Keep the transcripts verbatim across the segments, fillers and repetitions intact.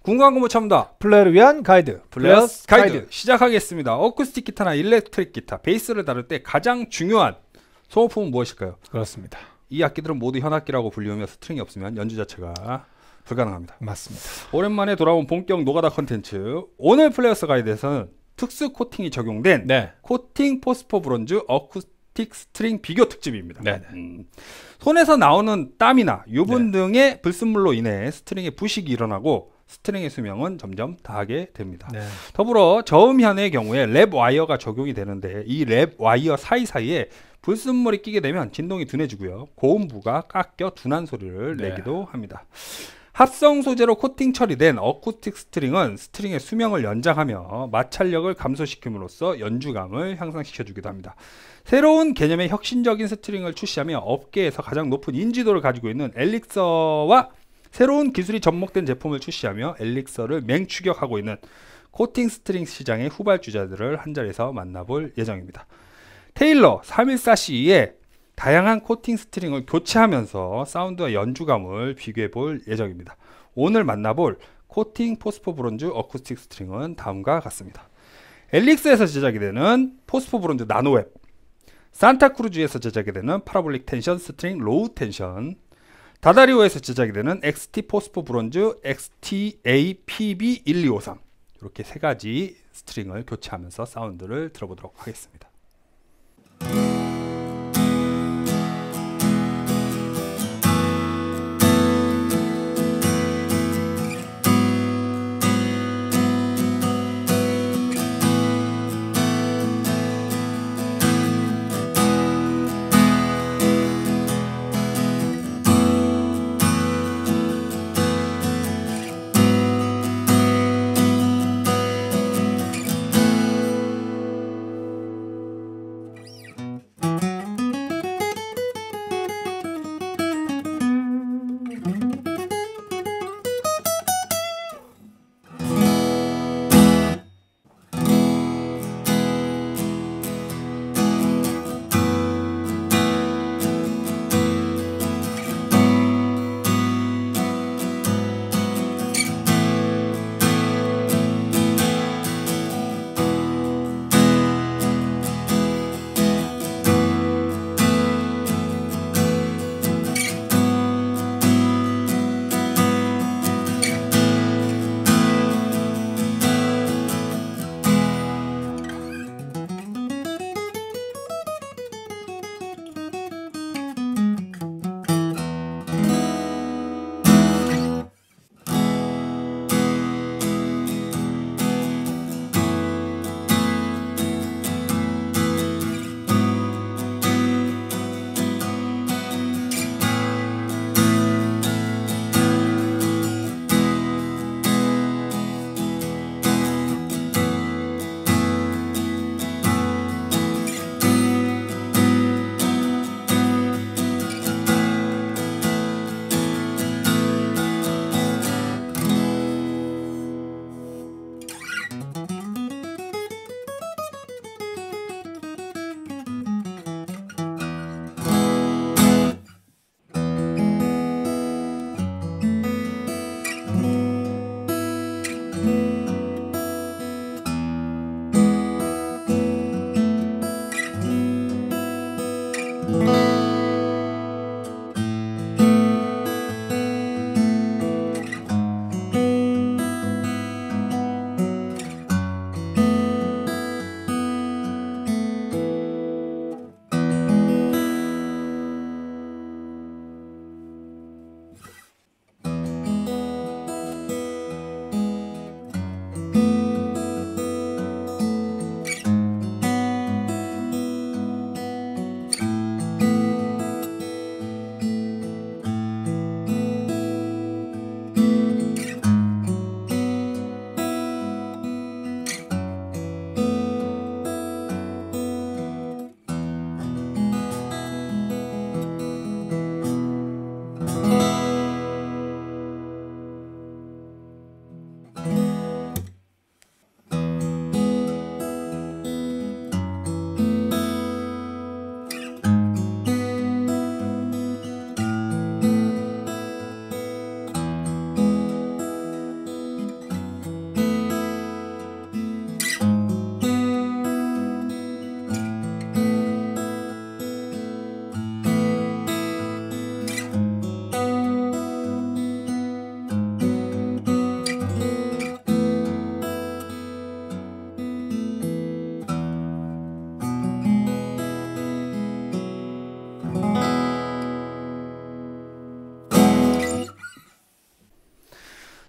군광고무 첨다 플레이어를 위한 가이드 플레이어스 가이드. 가이드 시작하겠습니다. 어쿠스틱 기타나 일렉트릭 기타, 베이스를 다룰 때 가장 중요한 소모품은 무엇일까요? 그렇습니다. 이 악기들은 모두 현악기라고 불리우며 스트링이 없으면 연주 자체가 불가능합니다. 맞습니다. 오랜만에 돌아온 본격 노가다 컨텐츠. 오늘 플레이어스 가이드에서는 특수 코팅이 적용된 네. 코팅 포스포 브론즈 어쿠스틱 스트링 비교 특집입니다. 네. 음, 손에서 나오는 땀이나 유분 네. 등의 불순물로 인해 스트링의 부식이 일어나고 스트링의 수명은 점점 다하게 됩니다. 네. 더불어 저음현의 경우에 랩 와이어가 적용이 되는데 이 랩 와이어 사이사이에 불순물이 끼게 되면 진동이 둔해지고요. 고음부가 깎여 둔한 소리를 네. 내기도 합니다. 합성 소재로 코팅 처리된 어쿠스틱 스트링은 스트링의 수명을 연장하며 마찰력을 감소시킴으로써 연주감을 향상시켜주기도 합니다. 새로운 개념의 혁신적인 스트링을 출시하며 업계에서 가장 높은 인지도를 가지고 있는 엘릭서와 새로운 기술이 접목된 제품을 출시하며 엘릭서를 맹추격하고 있는 코팅 스트링 시장의 후발주자들을 한자리에서 만나볼 예정입니다. 테일러 삼백십사 씨의 다양한 코팅 스트링을 교체하면서 사운드와 연주감을 비교해 볼 예정입니다. 오늘 만나볼 코팅 포스포 브론즈 어쿠스틱 스트링은 다음과 같습니다. 엘릭스에서 제작이 되는 포스포 브론즈 나노웹, 산타크루즈에서 제작이 되는 파라볼릭 텐션 스트링 로우 텐션, 다다리오에서 제작이 되는 엑스티 포스포 브론즈 엑스티에이 피비 일이오삼, 이렇게 세 가지 스트링을 교체하면서 사운드를 들어보도록 하겠습니다.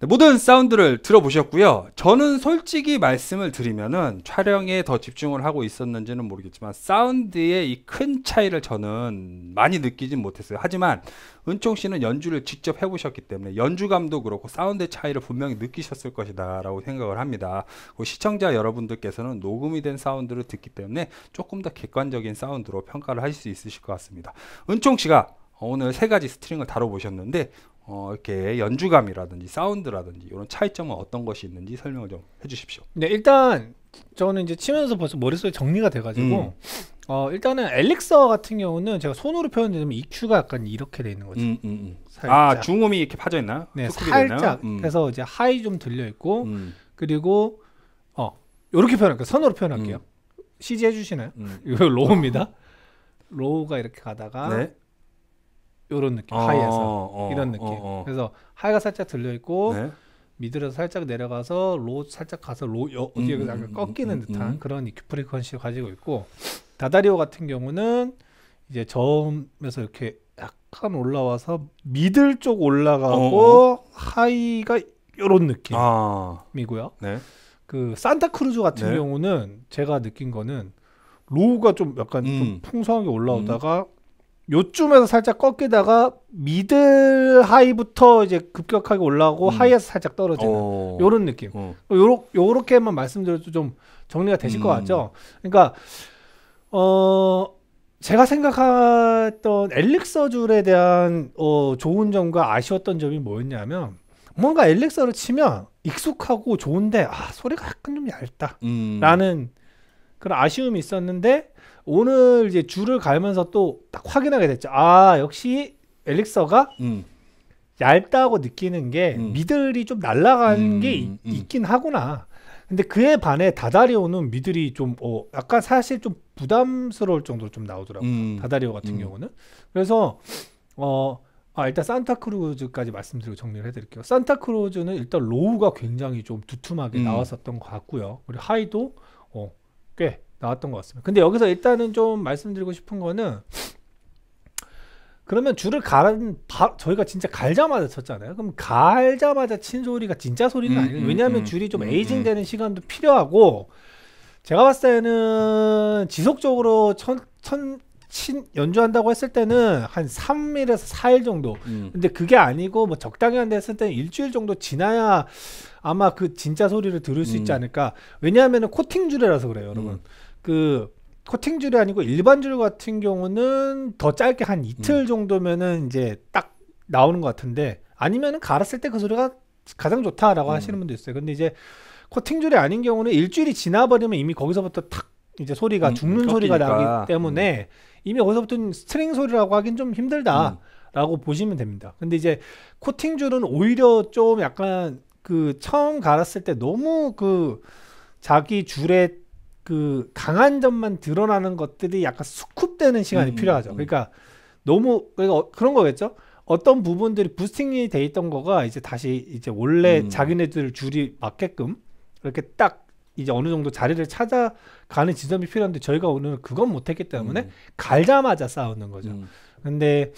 네, 모든 사운드를 들어보셨고요. 저는 솔직히 말씀을 드리면은 촬영에 더 집중을 하고 있었는지는 모르겠지만 사운드의 이 큰 차이를 저는 많이 느끼진 못했어요. 하지만 은총 씨는 연주를 직접 해보셨기 때문에 연주감도 그렇고 사운드의 차이를 분명히 느끼셨을 것이다 라고 생각을 합니다. 그리고 시청자 여러분들께서는 녹음이 된 사운드를 듣기 때문에 조금 더 객관적인 사운드로 평가를 하실 수 있으실 것 같습니다. 은총 씨가 오늘 세 가지 스트링을 다뤄보셨는데 어, 이렇게 연주감이라든지 사운드라든지 이런 차이점은 어떤 것이 있는지 설명을 좀 해주십시오. 네, 일단 저는 이제 치면서 벌써 머릿속에 정리가 돼가지고 음. 어, 일단은 엘릭서 같은 경우는 제가 손으로 표현드리면 이큐가 약간 이렇게 돼 있는 거죠. 음, 음, 음. 살짝. 아, 중음이 이렇게 파져 있나요? 네, 수축이 살짝. 되나요? 음. 그래서 이제 하이 좀 들려 있고 음. 그리고 어 이렇게 표현할게요. 선으로 표현할게요. 음. 씨지 해주시나요? 음. 이거 로우입니다. 로우가 이렇게 가다가 네. 이런 느낌, 어, 하이에서 어, 이런 느낌. 어, 어. 그래서 하이가 살짝 들려 있고 네. 미들에서 살짝 내려가서 로우 살짝 가서 로우 여, 음, 어디에 음, 약간 음, 꺾이는 음, 듯한 음. 그런 이큐 프리퀀시를 가지고 있고, 다다리오 같은 경우는 이제 저음에서 이렇게 약간 올라와서 미들 쪽 올라가고 어, 하이가 이런 아, 느낌이고요. 네. 그 산타크루즈 같은 네. 경우는 제가 느낀 거는 로우가 좀 약간 좀 음. 풍성하게 올라오다가 요쯤에서 살짝 꺾이다가 미들 하이부터 이제 급격하게 올라오고 음. 하이에서 살짝 떨어지는 어. 요런 느낌. 어. 요렇 요렇게만 말씀드려도 좀 정리가 되실 음. 것 같죠? 그러니까 어 제가 생각했던 엘릭서 줄에 대한 어 좋은 점과 아쉬웠던 점이 뭐였냐면, 뭔가 엘릭서를 치면 익숙하고 좋은데 아 소리가 약간 좀 얇다 음. 라는 그런 아쉬움이 있었는데, 오늘 이제 줄을 갈면서 또 딱 확인하게 됐죠. 아 역시 엘릭서가 음. 얇다고 느끼는 게 음. 미들이 좀 날아가는 음, 게 있, 음. 있긴 하구나. 근데 그에 반해 다다리오는 미들이 좀 어, 약간 사실 좀 부담스러울 정도로 좀 나오더라고요. 음. 다다리오 같은 음. 경우는. 그래서 어 아, 일단 산타크루즈까지 말씀드리고 정리를 해드릴게요. 산타크루즈는 일단 로우가 굉장히 좀 두툼하게 음. 나왔었던 것 같고요. 그리고 하이도 어, 꽤 나왔던 것 같습니다. 근데 여기서 일단은 좀 말씀드리고 싶은 거는, 그러면 줄을 갈은 바, 저희가 진짜 갈자마자 쳤잖아요. 그럼 갈자마자 친 소리가 진짜 소리는 음, 아니에요. 음, 왜냐하면 음, 줄이 좀 음, 에이징 되는 시간도 필요하고, 제가 봤을 때는 지속적으로 천, 천, 친, 연주한다고 했을 때는 한 삼 일에서 사 일 정도. 음. 근데 그게 아니고 뭐 적당히 한다 했을 때는 일주일 정도 지나야 아마 그 진짜 소리를 들을 수 있지 음. 않을까. 왜냐하면 코팅 줄이라서 그래요, 여러분. 음. 그 코팅 줄이 아니고 일반 줄 같은 경우는 더 짧게 한 이틀 음. 정도면은 이제 딱 나오는 것 같은데, 아니면은 갈았을 때 그 소리가 가장 좋다라고 음. 하시는 분도 있어요. 근데 이제 코팅 줄이 아닌 경우는 일주일이 지나버리면 이미 거기서부터 탁 이제 소리가 음, 죽는 음, 소리가 꺾이니까. 나기 때문에 이미 거기서부터는 스트링 소리라고 하긴 좀 힘들다라고 음. 보시면 됩니다. 근데 이제 코팅 줄은 오히려 좀 약간 그 처음 갈았을 때 너무 그 자기 줄에 그 강한 점만 드러나는 것들이 약간 수kup되는 시간이 음, 필요하죠. 음. 그러니까 너무 그러니까 어, 그런 거겠죠. 어떤 부분들이 부스팅이 돼 있던 거가 이제 다시 이제 원래 음. 자기네들 줄이 맞게끔 이렇게 딱 이제 어느 정도 자리를 찾아가는 지점이 필요한데, 저희가 오늘 그건 못했기 때문에 음. 갈자마자 싸우는 거죠. 음. 근데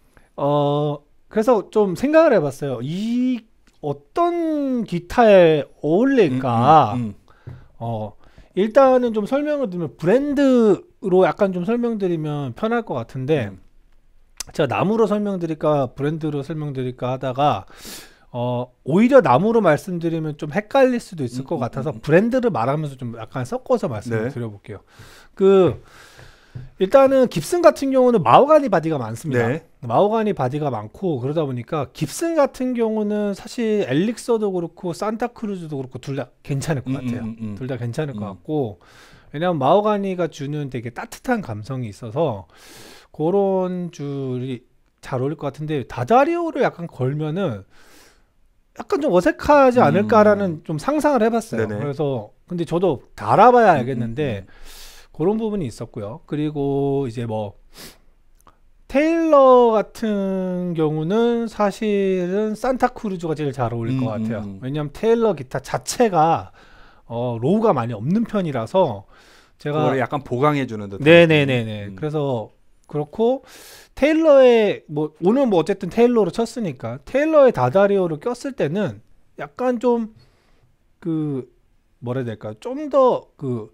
어 그래서 좀 생각을 해봤어요. 이 어떤 기타에 어울릴까? 음. 음. 어 일단은 좀 설명을 드리면, 브랜드로 약간 좀 설명드리면 편할 것 같은데, 음. 제가 나무로 설명드릴까 브랜드로 설명드릴까 하다가 어 오히려 나무로 말씀드리면 좀 헷갈릴 수도 있을 음, 것 음, 같아서 음. 브랜드를 말하면서 좀 약간 섞어서 말씀을 네. 드려볼게요. 그 일단은 깁슨 같은 경우는 마호가니 바디가 많습니다. 네. 마호가니 바디가 많고, 그러다 보니까 깁슨 같은 경우는 사실 엘릭서도 그렇고 산타크루즈도 그렇고 둘 다 괜찮을 것 음, 같아요. 음, 음. 둘 다 괜찮을 것 음. 같고, 왜냐하면 마호가니가 주는 되게 따뜻한 감성이 있어서 그런 줄이 잘 어울릴 것 같은데, 다다리오를 약간 걸면은 약간 좀 어색하지 않을까라는 음. 좀 상상을 해봤어요. 네네. 그래서 근데 저도 달아봐야 음, 알겠는데 음, 그런 부분이 있었고요. 그리고 이제 뭐 테일러 같은 경우는 사실은 산타크루즈가 제일 잘 어울릴 음, 것 같아요. 음. 왜냐하면 테일러 기타 자체가 어, 로우가 많이 없는 편이라서 제가 그거를 약간 보강해주는 듯한. 네네네네. 음. 그래서 그렇고 테일러의 뭐 오늘 뭐 어쨌든 테일러로 쳤으니까 테일러의 다다리오를 꼈을 때는 약간 좀 그 뭐라 해야 될까? 좀 더 그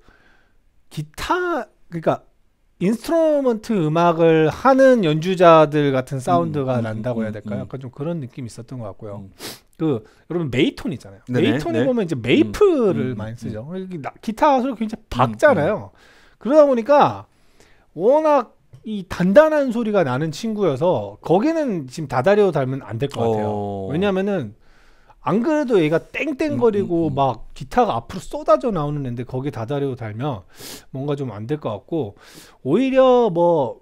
기타 그러니까 인스트루먼트 음악을 하는 연주자들 같은 사운드가 음, 난다고 음, 해야 될까요? 음. 약간 좀 그런 느낌이 있었던 것 같고요. 음. 그 여러분 메이톤 있잖아요. 네네, 메이톤에 네. 보면 이제 메이플을 음, 음, 많이 음, 쓰죠. 이게 나- 기타 소리 굉장히 박잖아요. 그러다 보니까 워낙 이 단단한 소리가 나는 친구여서 거기는 지금 다다리오 달면 안 될 것 같아요. 어. 왜냐면은 안 그래도 얘가 땡땡거리고 음, 음, 음. 막 기타가 앞으로 쏟아져 나오는 애인데 거기 다다리오 달면 뭔가 좀 안 될 것 같고 오히려 뭐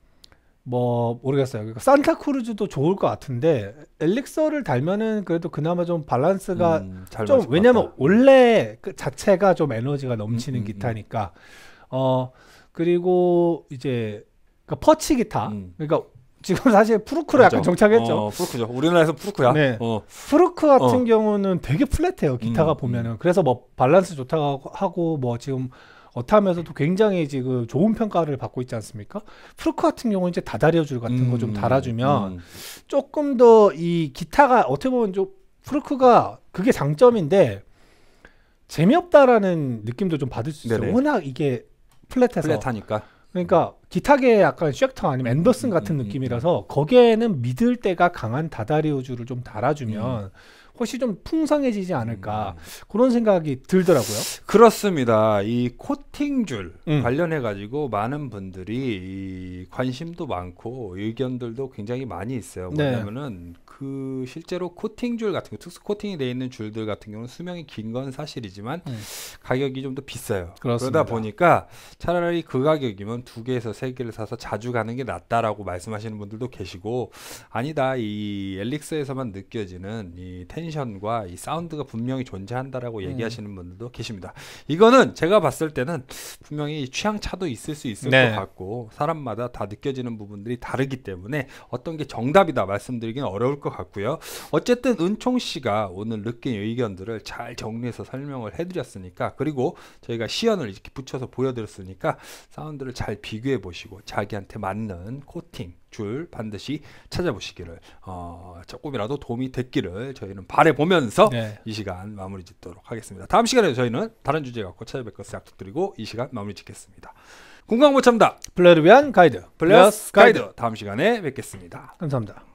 뭐 모르겠어요. 그러니까 산타크루즈도 좋을 것 같은데 엘릭서를 달면은 그래도 그나마 좀 밸런스가 음, 잘 좀 맞을 것 왜냐면 같다. 원래 그 자체가 좀 에너지가 넘치는 음, 음, 기타니까 어 그리고 이제 그러니까 퍼치 기타 음. 그러니까 지금 사실 푸르크로 맞아. 약간 정착했죠. 어, 푸르크죠. 우리나라에서 푸르크야. 네. 어. 푸르크 같은 어. 경우는 되게 플랫해요. 기타가 음, 보면은. 그래서 뭐 밸런스 좋다고 하고 뭐 지금 어타면서도 굉장히 지금 좋은 평가를 받고 있지 않습니까? 푸르크 같은 경우는 이제 다다리오 줄 같은 거 좀 음, 달아주면 음. 조금 더 이 기타가 어떻게 보면 좀 푸르크가 그게 장점인데 재미없다라는 느낌도 좀 받을 수 있어요. 네네. 워낙 이게 플랫해서. 플랫하니까. 그러니까 기타계 약간 쉑터 아니면 앤더슨 음, 같은 음, 음, 느낌이라서 거기에는 믿을 때가 강한 다다리오 줄을 좀 달아주면 훨씬 좀 풍성해지지 않을까 음. 그런 생각이 들더라고요. 그렇습니다. 이 코팅줄 음. 관련해 가지고 많은 분들이 이 관심도 많고 의견들도 굉장히 많이 있어요. 네. 뭐냐면은 그 실제로 코팅줄 같은 거 특수 코팅이 되어 있는 줄들 같은 경우는 수명이 긴 건 사실이지만 음. 가격이 좀 더 비싸요. 그렇습니다. 그러다 보니까 차라리 그 가격이면 두 개에서 세 개를 사서 자주 가는 게 낫다라고 말씀하시는 분들도 계시고 아니다 이 엘릭스에서만 느껴지는 이 텐션과 이 사운드가 분명히 존재한다라고 음. 얘기하시는 분들도 계십니다. 이거는 제가 봤을 때는 분명히 취향 차도 있을 수 있을 네. 것 같고 사람마다 다 느껴지는 부분들이 다르기 때문에 어떤 게 정답이다 말씀드리기는 어려울 것 같고요. 어쨌든 은총 씨가 오늘 느낀 의견들을 잘 정리해서 설명을 해드렸으니까 그리고 저희가 시연을 이렇게 붙여서 보여드렸으니까 사운드를 잘 비교해 보시고 자기한테 맞는 코팅 줄 반드시 찾아보시기를 어, 조금이라도 도움이 됐기를 저희는 바라보면서 네. 이 시간 마무리 짓도록 하겠습니다. 다음 시간에 저희는 다른 주제 갖고 찾아뵐 것을 약속드리고 이 시간 마무리 짓겠습니다. 공강 못 참다 플레이를 위한 가이드 플레이어스 가이드 다음 시간에 뵙겠습니다. 감사합니다.